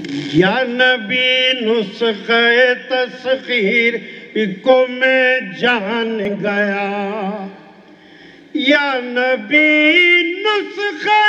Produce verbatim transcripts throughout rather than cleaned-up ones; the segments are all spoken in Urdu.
یا نبی نسخہ تسخیر کو میں جان گیا، یا نبی نسخہ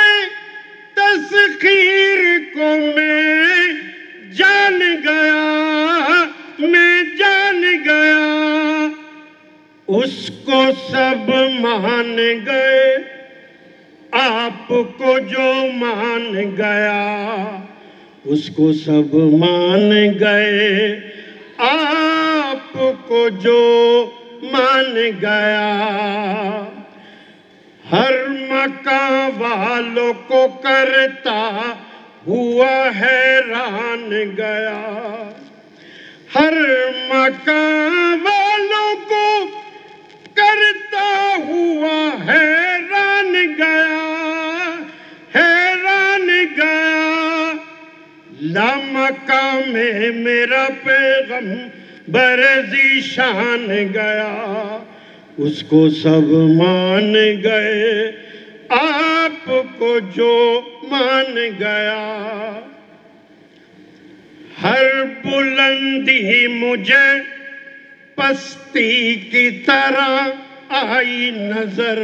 تسخیر کو میں جان گیا، میں جان گیا، اس کو سب مان گئے، آپ کو جو مان گیا، اس کو سب مان گئے، آپ کو جو مان گیا۔ ہر مکان والوں کو کرتا ہوا حیران گیا، ہر مکان والوں کو کرتا ہوا حیران گیا، حیران گیا۔ لامکان میں میرا پیغمبر ذیشان گیا، اس کو سب مان گئے، آپ کو جو مان گیا۔ ہر بلندی مجھے پستی کی طرح آئی نظر،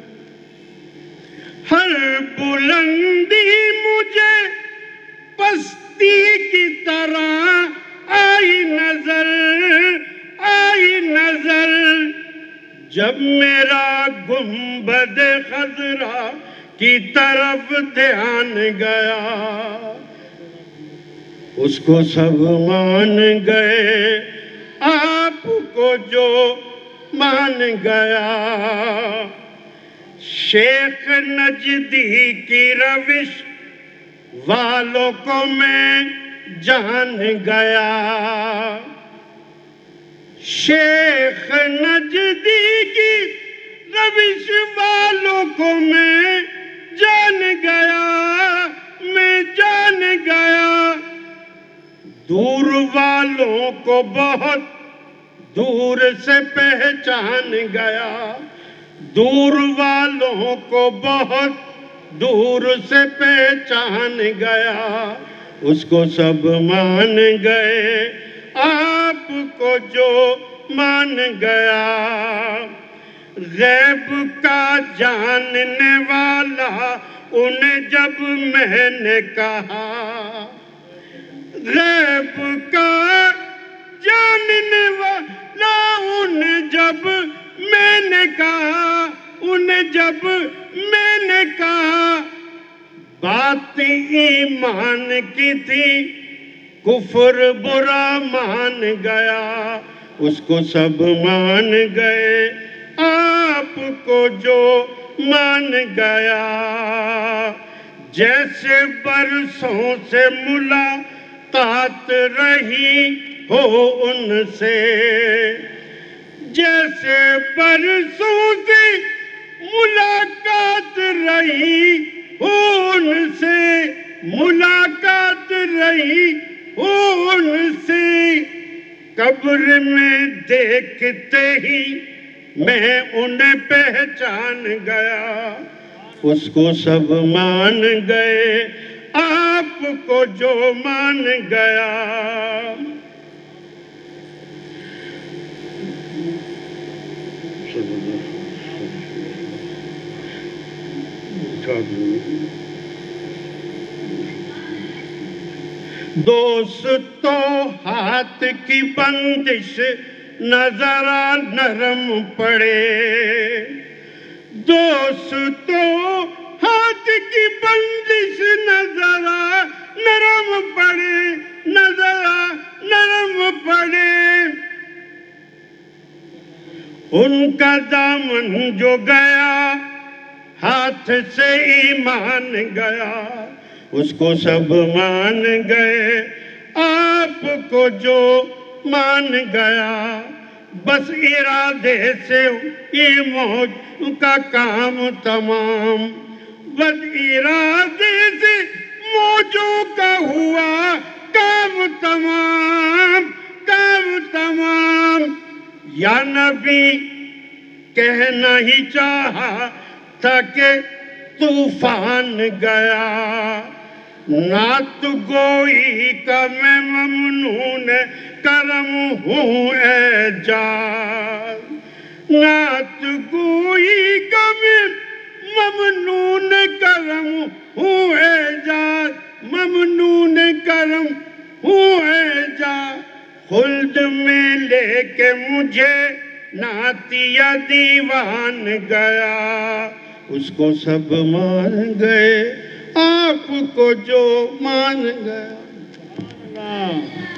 ہر بلندی مجھے پستی کی طرح آئی نظر، آئی نظر۔ جب میرا گنبد خضرا کی طرف دھیان گیا، اس کو سب مان گئے، آپ کو جو مان گیا۔ شیخ نجدی کی روش والوں کو میں جان گیا، شیخ نجدی کی روش والوں کو میں جان گیا، میں جان گیا۔ دور والوں کو بہت دور سے پہچان گیا، دور والوں کو بہت دور سے پہچان گیا، اس کو سب مان گئے، آپ کو جو مان گیا۔ غیب کا جاننے والا انہیں جب میں نے کہا، غیب کا جاننے والا انہیں جب میں نے کہا، انہیں جب میں نے کہا، بات ایمان کی تھی، کفر برا مان گیا، اس کو سب مان گئے، آپ کو جو مان گیا۔ جیسے برسوں سے ملاقات رہی ہو ان سے، جیسے برسوں سے ملاقات رہی ہو ان سے، ملاقات رہی ہو ان سے، قبر میں دیکھتے ہی میں انہیں پہچان گیا، اس کو سب مان گئے، آپ کو جو مان گیا۔ دوستو ہاتھ کی بندش نظرا نرم پڑے، دوستو ہاتھ کی بندش نظرا نرم پڑے، نظرا نرم پڑے۔ ان کا دامن جو گیا ہاتھ سے ایمان گیا، اس کو سب مان گئے، آپ کو جو مان گیا۔ بس ارادے سے یہ موج کا کام تمام، بس ارادے سے موجوں کا ہوا کام تمام، کام تمام۔ یا نبی کہنا ہی چاہا تھا کہ طوفان گیا، نعت گوئی کا میں ممنون کرم ہوں اعجاز، نعت گوئی کا میں ممنون کرم ہوں اعجاز، ممنون کرم ہوں اعجاز، خلد میں لے کے مجھے نعتیہ دیوان گیا، اس کو سب مان گئے آپ کو جو مان گیا۔